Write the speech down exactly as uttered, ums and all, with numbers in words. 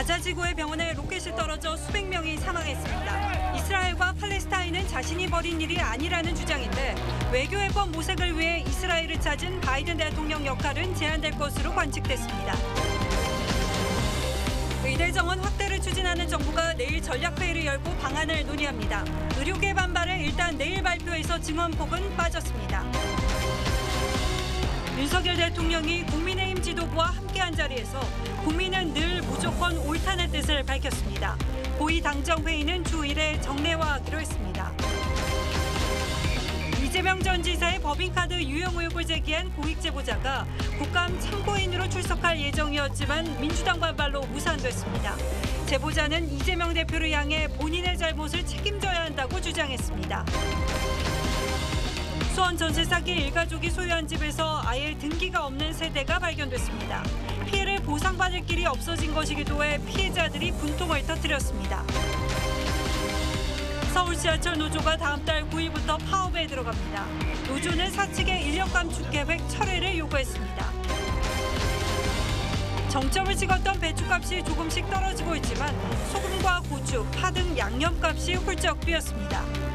가자 지구의 병원에 로켓이 떨어져 수백 명이 사망했습니다. 이스라엘과 팔레스타인은 자신이 벌인 일이 아니라는 주장인데 외교해법 모색을 위해 이스라엘을 찾은 바이든 대통령 역할은 제한될 것으로 관측됐습니다. 의대 정원 확대를 추진하는 정부가 내일 전략회의를 열고 방안을 논의합니다. 의료계 반발에 일단 내일 발표해서 증원폭은 빠졌습니다. 윤석열 대통령이 국민의힘 지도부와 함께한 자리에서 국민은 늘 무조건 옳다는 뜻을 밝혔습니다. 고위 당정회의는 주 일 회 정례화하기로 했습니다. 이재명 전 지사의 법인카드 유용 의혹을 제기한 공익제보자가 국감 참고인으로 출석할 예정이었지만 민주당 반발로 무산됐습니다. 제보자는 이재명 대표를 향해 본인의 잘못을 책임져야 한다고 주장했습니다. 수원 전세 사기 일가족이 소유한 집에서 아예 등기가 없는 세대가 발견됐습니다. 피해를 보상받을 길이 없어진 것이기도 해 피해자들이 분통을 터뜨렸습니다. 서울 지하철 노조가 다음 달 구 일부터 파업에 들어갑니다. 노조는 사측의 인력 감축 계획 철회를 요구했습니다. 정점을 찍었던 배추값이 조금씩 떨어지고 있지만 소금과 고추, 파 등 양념값이 훌쩍 뛰었습니다.